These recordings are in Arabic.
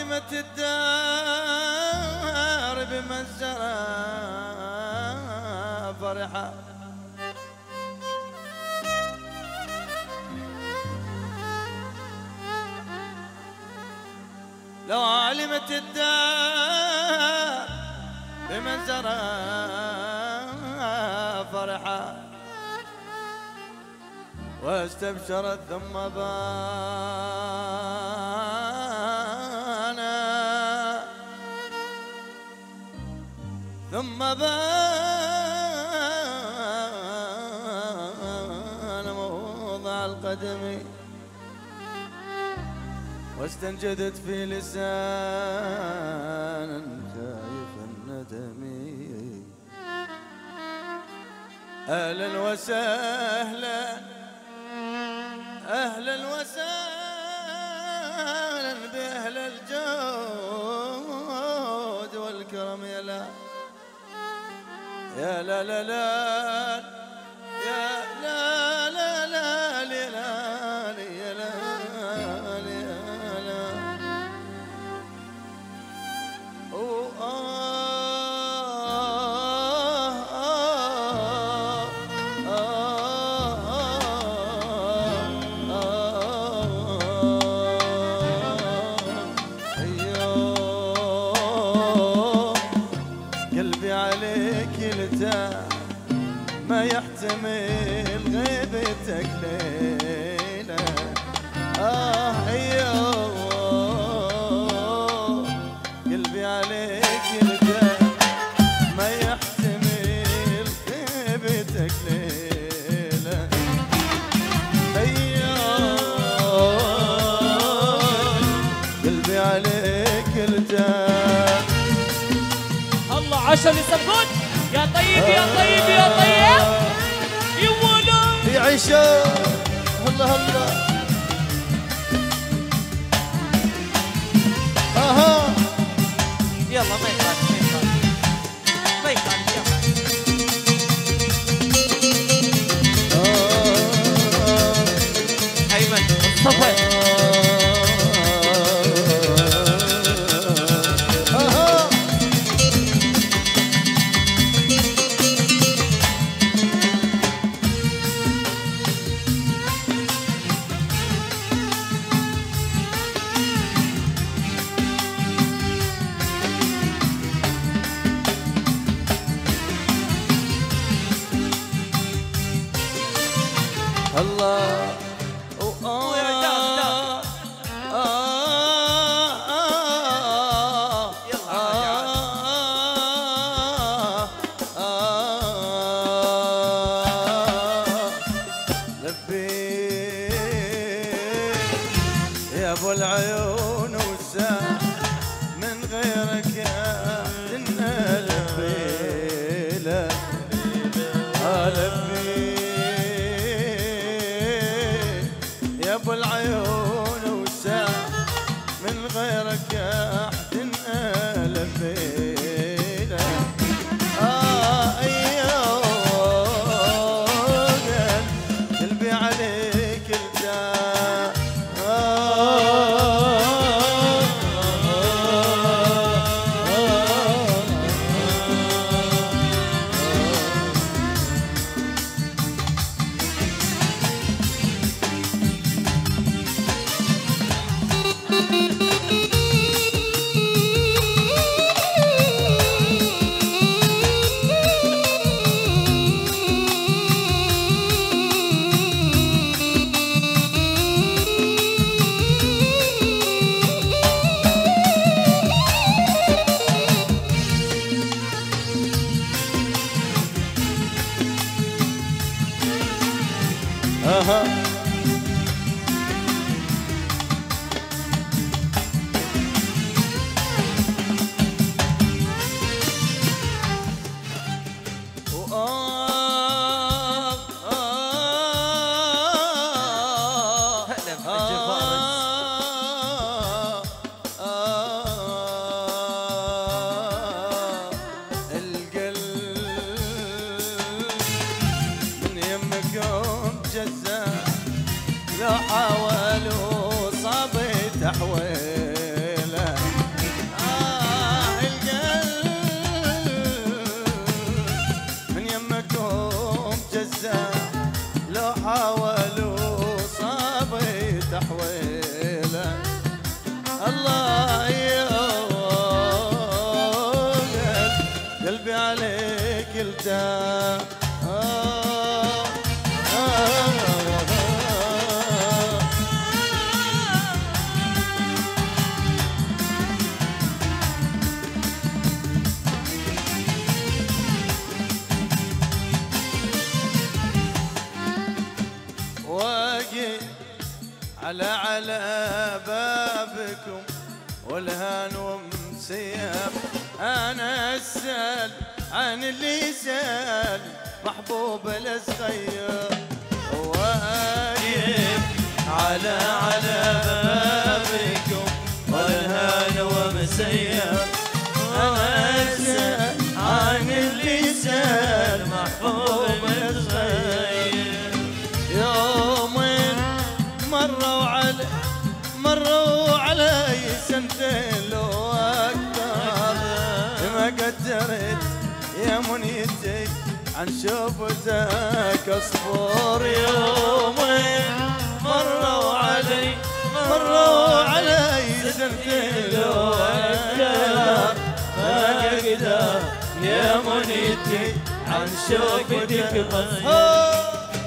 علمت الدار بمزرة فرحة لو علمت الدار بمزرة فرحة واستبشرت ثم بانا موضع القدم واستنجدت في لسان خايف الندم أهلا وسهلا أهلا وسهلا بأهل الجود والكرم يا لا يا لا لا لا يا لا لا لا يا لا يا لا ما يحتمل غيبتك ليلة قلبي عليك يلتاح ما يحتمل غيبتك ليلة قلبي عليك يلتاح الله عشان يسبون يا طيب يا طيب يا طيب يا ولد في عيشة الله الله يلا ما يخالف ما يخالف يلا أيمن مصطفى الله يا ابو العيون والساعة من غيرك يا دنا لبيلة يا ابو العيون والساعة من غيرك يا حدن لبيلة قلبي عليك الجاه القلب من يمكم جزاء قلته على بابكم والهان ومسيب انا اسال عن اللي سال محبوب الصغير واقف على بابكم والهان ومسيب انا اسال عن اللي سال محبوب الصغير يومين مروا علي سنتين لو اكثر ما قدرت يا منيتي عن شوفتك اصبر يومين مروا علي سنتين لو اكثر ما قدرت يا منيتي عن شوفتك اصبر.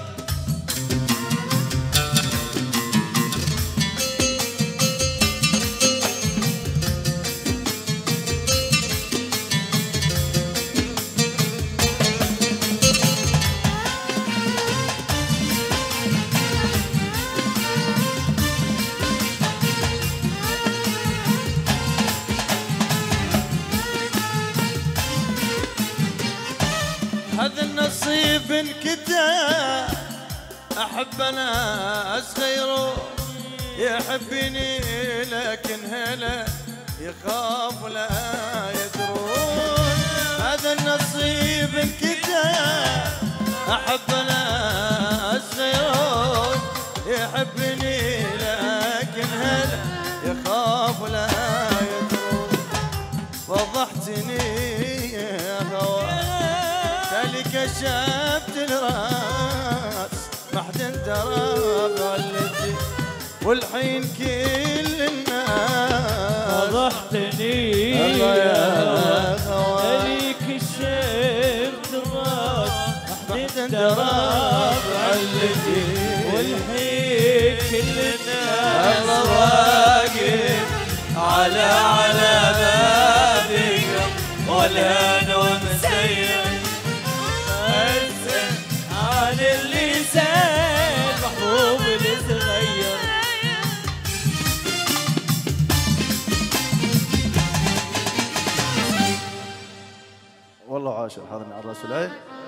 هذا النصيب انكتب احب انا اصغيره يحبني لكن هلا يخاف لا يدرون. هذا النصيب انكتب احب انا اصغيره يحبني لكن هلا يخاف لا يدرون. فضحتني يا هوى كشفت الراس ما حد درى غلتي والحين كل الناس فضحتني يا هوى كشفت الراس ما حد درى غلتي والحين كل الناس واقف على بابك والهان ومسير عن اللي سال محبوب الصغير. والله عاشر حاضرين على الرسول.